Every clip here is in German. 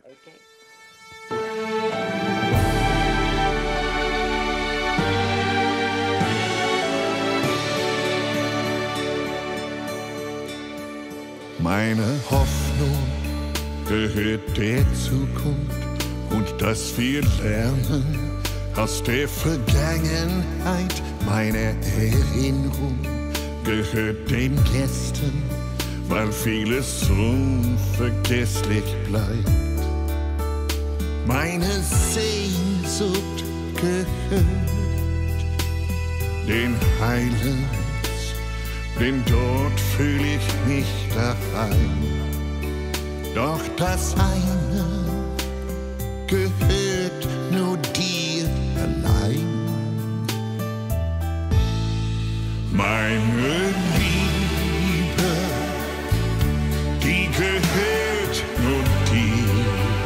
Okay. Meine Hoffnung gehört der Zukunft und dass wir lernen aus der Vergangenheit. Meine Erinnerung gehört den Gästen, weil vieles unvergesslich bleibt. Meine Sehnsucht gehört den Highlands, denn dort fühl ich mich daheim. Doch das eine gehört nur dir allein. Meine Liebe, die gehört nur dir.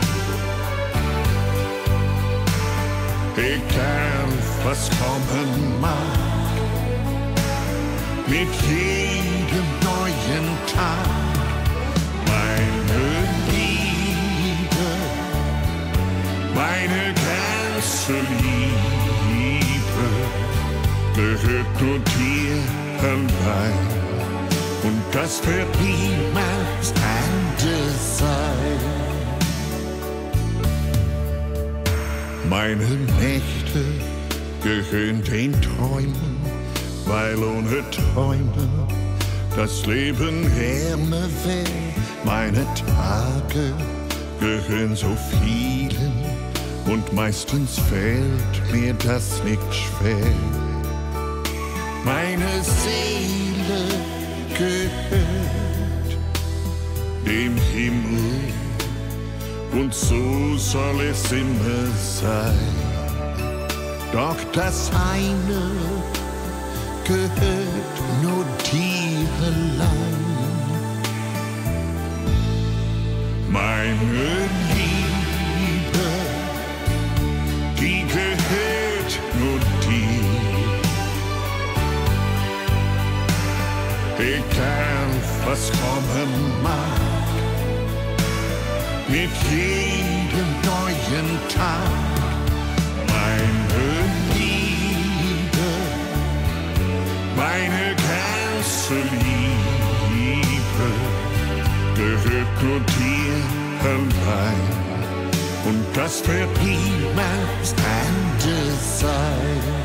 Egal was kommen mag, mit jedem neuen Tag. Meine Liebe, meine ganze Liebe gehört nur dir allein. Und das wird niemals anders sein. Meine Nächte gehören den Träumen, weil ohne Träume das Leben ärmer wär. Meine Tage gehören so vielen und meistens fällt mir das nicht schwer. Meine Seele gehört dem Himmel und so soll es immer sein. Doch das eine gehört nur dir allein. Meine Liebe, die gehört nur dir. Egal was kommen mag, mit jedem neuen Tag. Meine Liebe, meine ganze Liebe gehört nur dir allein. Und das wird niemals anders sein.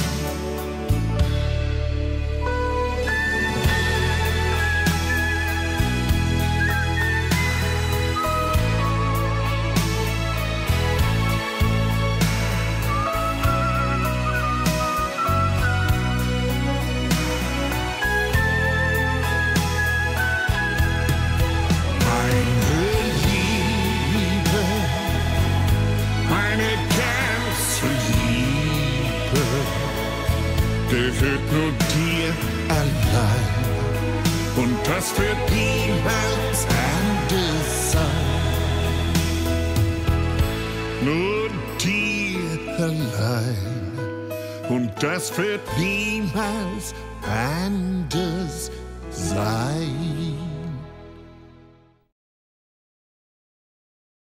Gehört nur dir allein. Und das wird niemals anders sein. Nur dir allein. Und das wird niemals anders sein.